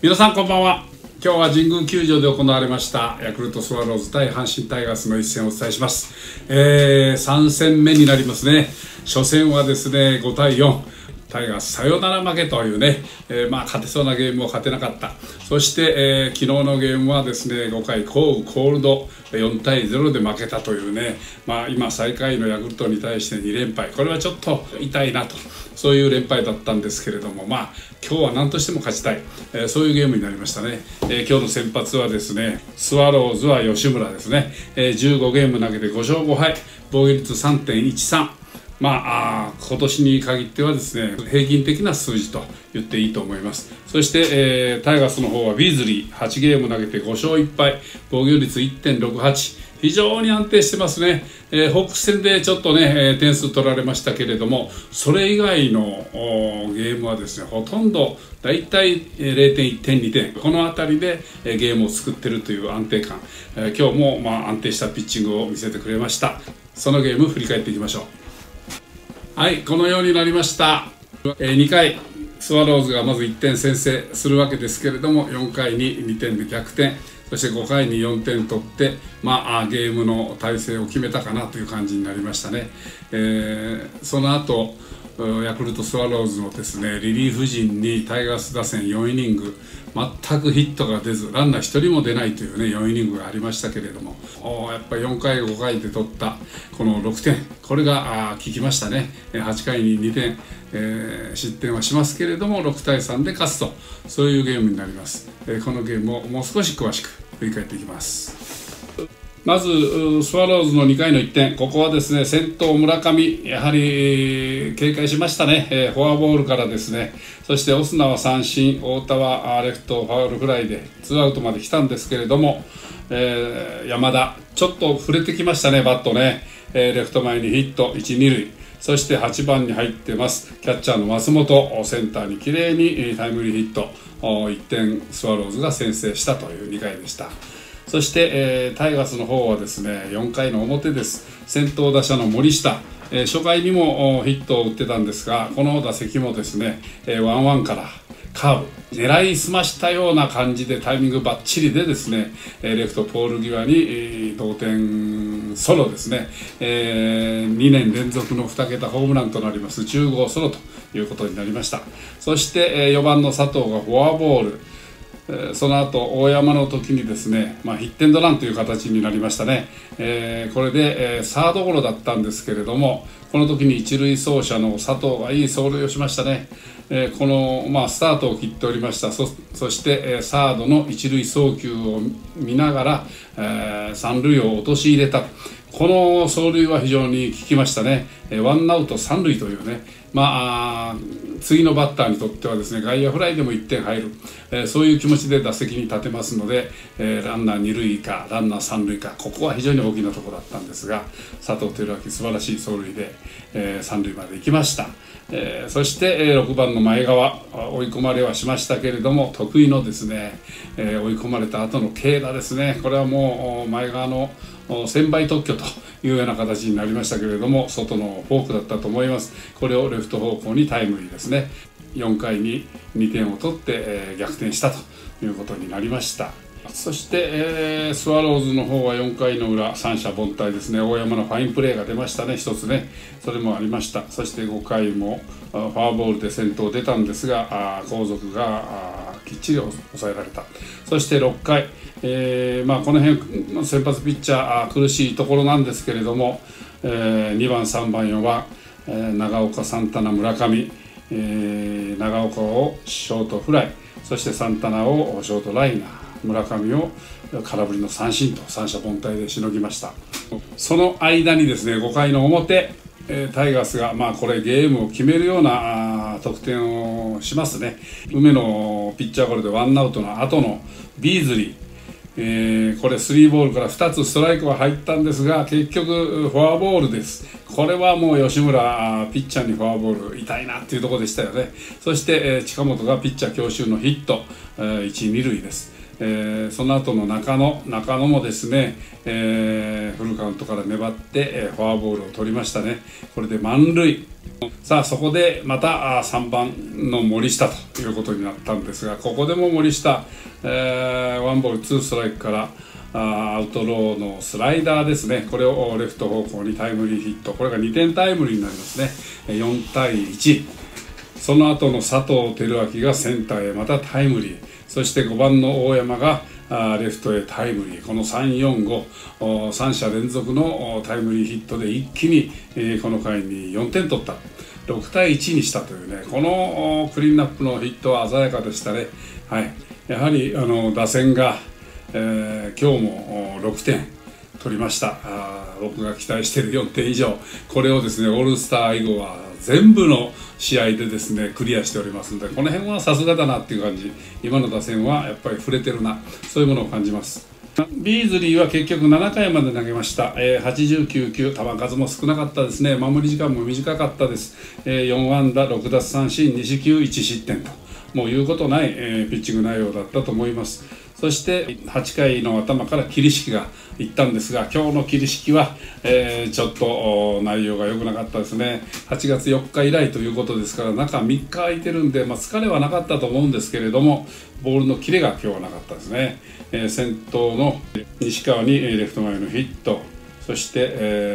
皆さんこんばんは。今日は神宮球場で行われましたヤクルトスワローズ対阪神タイガースの一戦をお伝えします。3戦目になりますね。初戦はですね5対4、タイガースサヨナラ負けというね、勝てそうなゲームを勝てなかった。そして、昨日のゲームはですね5回降雨コールド4対0で負けたというね、今最下位のヤクルトに対して2連敗、これはちょっと痛いなと、そういう連敗だったんですけれども、今日は何としても勝ちたい、そういうゲームになりましたね。今日の先発はですねスワローズは吉村ですね、15ゲーム投げて5勝5敗、防御率 3.13、今年に限ってはですね平均的な数字と言っていいと思います。そして、タイガースの方はビーズリー8ゲーム投げて5勝1敗、防御率 1.68、非常に安定してますね。ホークス戦でちょっとね点数取られましたけれども、それ以外のゲームはですねほとんどだいたい 0.1 点2点、この辺りでゲームを作っているという安定感、今日も安定したピッチングを見せてくれました。そのゲームを振り返っていきましょう。はい、このようになりました。2回スワローズがまず1点先制するわけですけれども、4回に2点で逆転、そして5回に4点取って、ゲームの体勢を決めたかなという感じになりましたね。その後ヤクルトスワローズのですねリリーフ陣にタイガース打線4イニング全くヒットが出ず、ランナー1人も出ないというね4イニングがありましたけれども、やっぱり4回5回で取ったこの6点、これが効きましたね。8回に2点、失点はしますけれども6対3で勝つと、そういうゲームになります。このゲームをもう少し詳しく振り返っていきます。まずスワローズの2回の1点、ここはですね先頭村上、やはり警戒しましたね。フォアボールからですね、そしてオスナは三振、太田はレフトファウルフライで2アウトまで来たんですけれども、山田ちょっと触れてきましたね、バットね。レフト前にヒット 1,2 塁、そして8番に入ってますキャッチャーの松本、センターにきれいにタイムリーヒット、1点スワローズが先制したという2回でした。そして、タイガースの方はですね4回の表です。先頭打者の森下、初回にもヒットを打ってたんですが、この打席もですね1-1からカーブ狙いすましたような感じでタイミングバッチリでですねレフトポール際に同点ソロですね、2年連続の2桁ホームランとなります10号ソロということになりました。そして4番の佐藤がフォアボール、その後大山の時にですね、ヒットエンドランという形になりましたね。これで、サードゴロだったんですけれども、この時に一塁走者の佐藤がいい走塁をしましたね。この、スタートを切っておりました。そして、サードの一塁送球を見ながら、三塁を陥れた、この走塁は非常に効きましたね。ワンアウト三塁というね、次のバッターにとってはですね外野フライでも1点入る、そういう気持ちで打席に立てますので、ランナー2塁かランナー3塁か、ここは非常に大きなところだったんですが、佐藤輝明素晴らしい走塁で、3塁まで行きました。そして、6番の前川、追い込まれはしましたけれども、得意のですね、追い込まれた後の軽打ですね、これはもう前川の1000倍特許というような形になりましたけれども、外のフォークだったと思います。これをレフト方向にタイムリーですね。4回に2点を取って、逆転したということになりました。そして、スワローズの方は4回の裏三者凡退ですね。大山のファインプレーが出ましたね、一つね、それもありました。そして5回もフォアボールで先頭出たんですが、後続がきっちり抑えられた。そして6回、この辺の先発ピッチャー苦しいところなんですけれども、2番3番4番、長岡、サンタナ、村上、長岡をショートフライ、そしてサンタナをショートライナー、村上を空振りの三振と三者凡退でしのぎました。その間にですね5回の表、タイガースがこれゲームを決めるような得点をしますね。梅野ピッチャーゴロでワンアウトの後のビーズリー、これ3ボールから2つストライクは入ったんですが、結局フォアボールです。これはもう吉村ピッチャーにフォアボール痛いなっていうところでしたよね。そして近本がピッチャー強襲のヒット、1、2塁です。 その後の中野もですね、フルカウントから粘って、フォアボールを取りましたね。これで満塁。さあそこでまた3番の森下ということになったんですが、ここでも森下、ワンボールツーストライクからアウトローのスライダーですね、これをレフト方向にタイムリーヒット、これが2点タイムリーになりますね。4対1。その後の佐藤輝明がセンターへまたタイムリー、そして5番の大山がレフトへタイムリー、この3、4、5、3者連続のタイムリーヒットで一気にこの回に4点取った、6対1にしたというね、このクリーンナップのヒットは鮮やかでしたね。はい、やはり打線が、今日も6点取りました。僕が期待している4点以上、これをですねオールスター以後は全部の試合でですねクリアしておりますので、この辺はさすがだなっていう感じ、今の打線はやっぱり触れてるな、そういうものを感じます。ビーズリーは結局7回まで投げました。89球、球数も少なかったですね。守り時間も短かったです。4安打6奪三振2四球1失点と、もう言うことない、ピッチング内容だったと思います。そして8回の頭から桐敷がいったんですが、今日の桐敷は、ちょっと内容が良くなかったですね。8月4日以来ということですから、中3日空いてるんで、疲れはなかったと思うんですけれども、ボールのキレが今日はなかったですね。先頭の西川にレフト前のヒット、そして、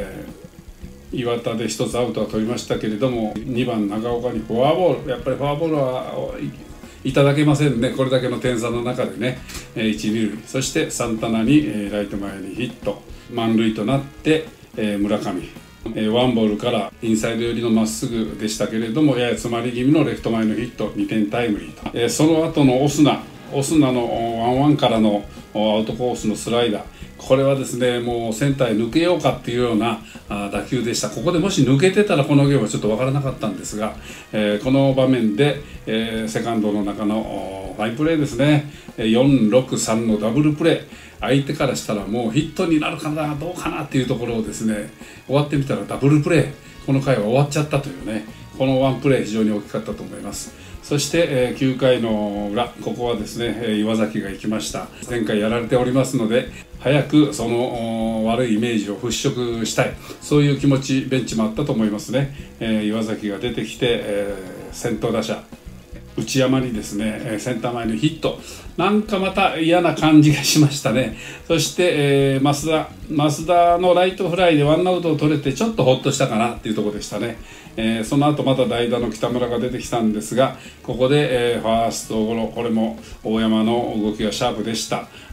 岩田で1つアウトは取りましたけれども、2番長岡にフォアボール、やっぱりフォアボールはいただけませんね。これだけの点差の中でね、1、2塁、そしてサンタナにライト前にヒット、満塁となって、村上、ワンボールからインサイド寄りのまっすぐでしたけれども、やや詰まり気味のレフト前のヒット、2点タイムリーと、その後のオスナのワンワンからのアウトコースのスライダー、これはですねもうセンターへ抜けようかっていうような打球でした。ここでもし抜けてたらこのゲームはちょっと分からなかったんですが、この場面で、セカンドの中のファインプレーですね、4-6-3のダブルプレー、相手からしたらもうヒットになるかなどうかなっていうところをですね、終わってみたらダブルプレー、この回は終わっちゃったというね、このワンプレー非常に大きかったと思います。そして、9回の裏、ここはですね岩崎が行きました。前回やられておりますので、早くその悪いイメージを払拭したい、そういう気持ちベンチもあったと思いますね。岩崎が出てきて、先頭打者内山にですねセンター前のヒット、なんかまた嫌な感じがしましたね。そして、増田のライトフライでワンアウトを取れてちょっとほっとしたかなっていうところでしたね。その後また代打の北村が出てきたんですが、ここで、ファーストゴロ、これも大山の動きがシャープでした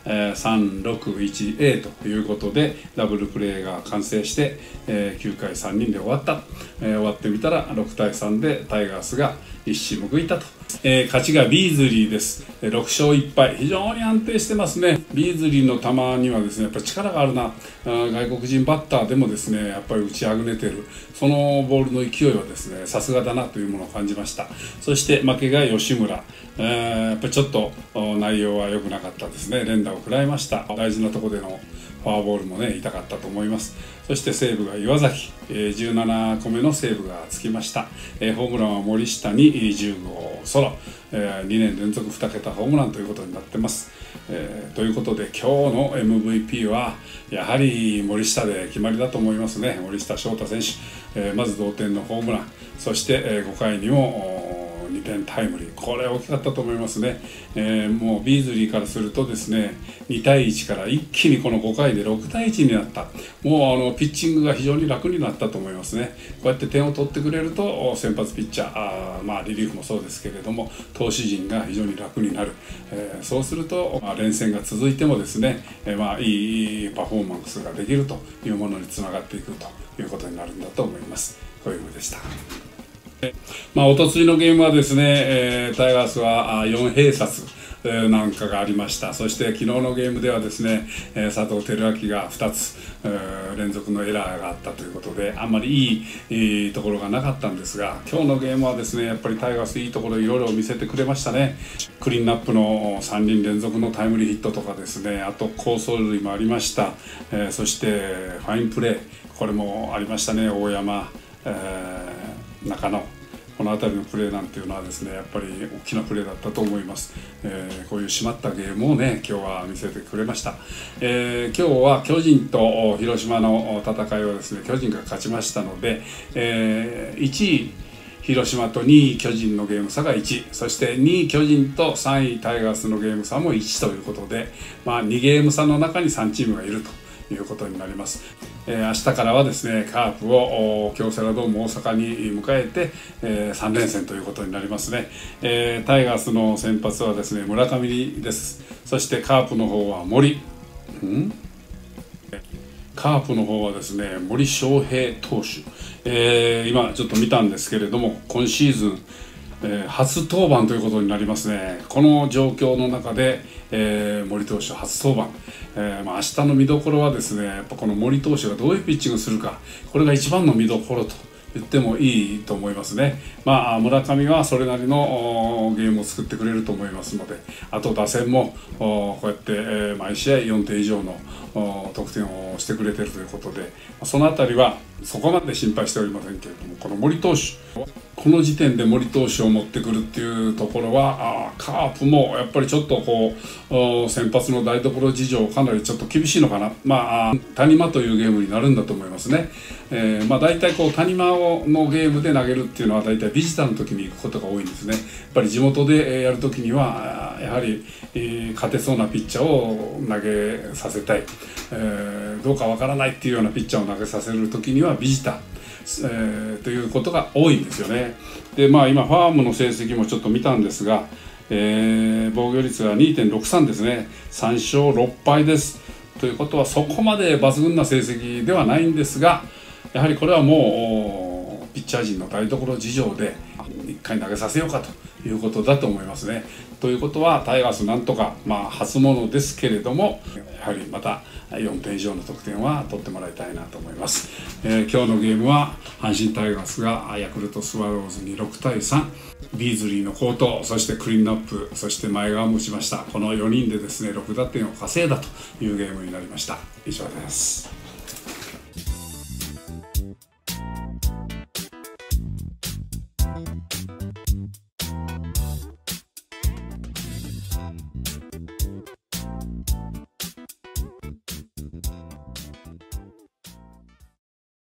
。3-6-1-A ということでダブルプレーが完成して、9回3人で終わった、終わってみたら6対3でタイガースが一矢報いたと。勝ちがビーズリーです。6勝1敗、非常に安定してますね。ビーズリーの球にはですねやっぱり力があるな、外国人バッターでもですねやっぱり打ちあぐねてる、そのボールの勢いはですねさすがだなというものを感じました。そして負けが吉村、やっぱりちょっと内容は良くなかったですね。連打を食らいました。大事なところでのフォアボールもね痛かったと思います。そして西武が岩崎、17個目のセーブがつきました。ホームランは森下に10号ソロ、2年連続2桁ホームランということになってます。ということで今日の MVP はやはり森下で決まりだと思いますね。森下翔太選手、まず同点のホームラン、そして、5回にも2点タイムリー、これ大きかったと思いますね。もうビーズリーからするとですね2対1から一気にこの5回で6対1になった、もうピッチングが非常に楽になったと思いますね。こうやって点を取ってくれると先発ピッチャー、リリーフもそうですけれども投手陣が非常に楽になる、そうすると、連戦が続いてもですね、いいパフォーマンスができるというものにつながっていくということになるんだと思います。こういうのでした。おとついのゲームはですね、タイガースは4併殺なんかがありました。そして昨日のゲームではですね、佐藤輝明が2つ連続のエラーがあったということで、あんまりいいところがなかったんですが、今日のゲームはですねやっぱりタイガースいいところいろいろ見せてくれましたね。クリーンナップの3人連続のタイムリーヒットとかですね、あと好走塁もありました。そしてファインプレー、これもありましたね。大山、中野、 この辺りのプレーなんていうのはですねやっぱり大きなプレーだったと思います。こういう締まったゲームをね今日は見せてくれました。今日は巨人と広島の戦いはですね巨人が勝ちましたので、1位広島と2位巨人のゲーム差が1、そして2位巨人と3位タイガースのゲーム差も1ということで、2ゲーム差の中に3チームがいるということになります。明日からはですねカープを京セラドーム大阪に迎えて、3連戦ということになりますね。タイガースの先発はですね村上です。そしてカープの方はカープの方はですね森翔平投手、今ちょっと見たんですけれども今シーズン、初登板ということになりますね。この状況の中で、森投手初登板、明日の見どころはですねやっぱこの森投手がどういうピッチングをするか、これが一番の見どころと言ってもいいと思いますね。村上はそれなりのゲームを作ってくれると思いますので、あと打線もこうやって、毎試合4点以上の得点をしてくれているということで、その辺りはそこまで心配しておりませんけれども、この森投手、この時点で森投手を持ってくるっていうところはカープもやっぱりちょっと先発の台所事情かなりちょっと厳しいのかな。谷間というゲームになるんだと思いますね。大体谷間のゲームで投げるっていうのは大体ビジターの時に行くことが多いんですね。やっぱり地元でやる時にはやはり勝てそうなピッチャーを投げさせたい、どうかわからないっていうようなピッチャーを投げさせる時にはビジターということが多いんですよね。で今ファームの成績もちょっと見たんですが、防御率が 2.63 ですね。3勝6敗です。ということはそこまで抜群な成績ではないんですが、やはりこれはもうピッチャー陣の台所事情で1回投げさせようかということだと思いますね。ということはタイガースなんとか、初物ですけれどもやはりまた4点以上の得点は取ってもらいたいなと思います。今日のゲームは阪神タイガースがヤクルトスワローズに6対3、ビーズリーの好投、そしてクリーンアップ、そして前川もしました。この4人でですね6打点を稼いだというゲームになりました。以上です。